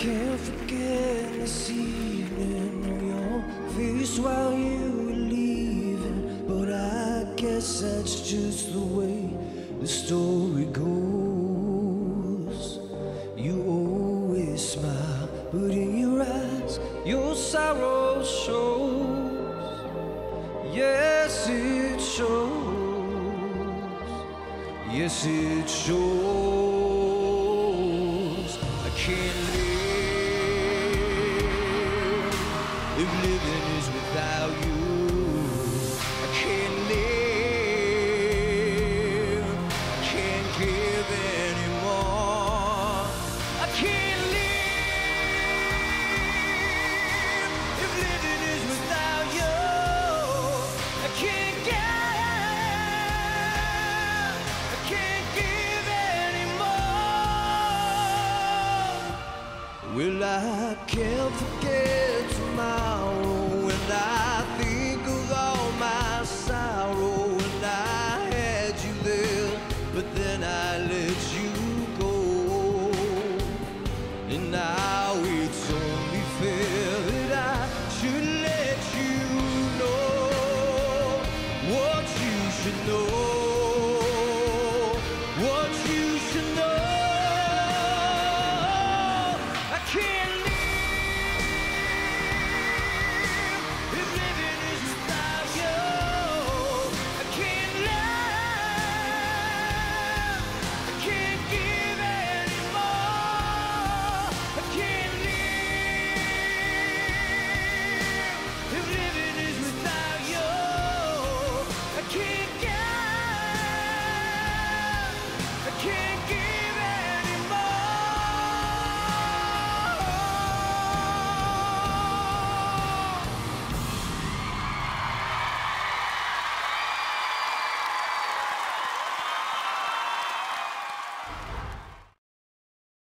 can't forget this evening on your face while you were leaving, but I guess that's just the way the story goes. You always smile, but in your eyes your sorrow shows. Yes, it shows. Yes, it shows. I can't live if living is without you. I can't live. I can't give anymore. I can't live if living is without you. I can't give anymore. Well, I can't forget tomorrow when I think of all my sorrow. And I had you there, but then I let you go. And now it's only fair that I should let you know what you should know. What you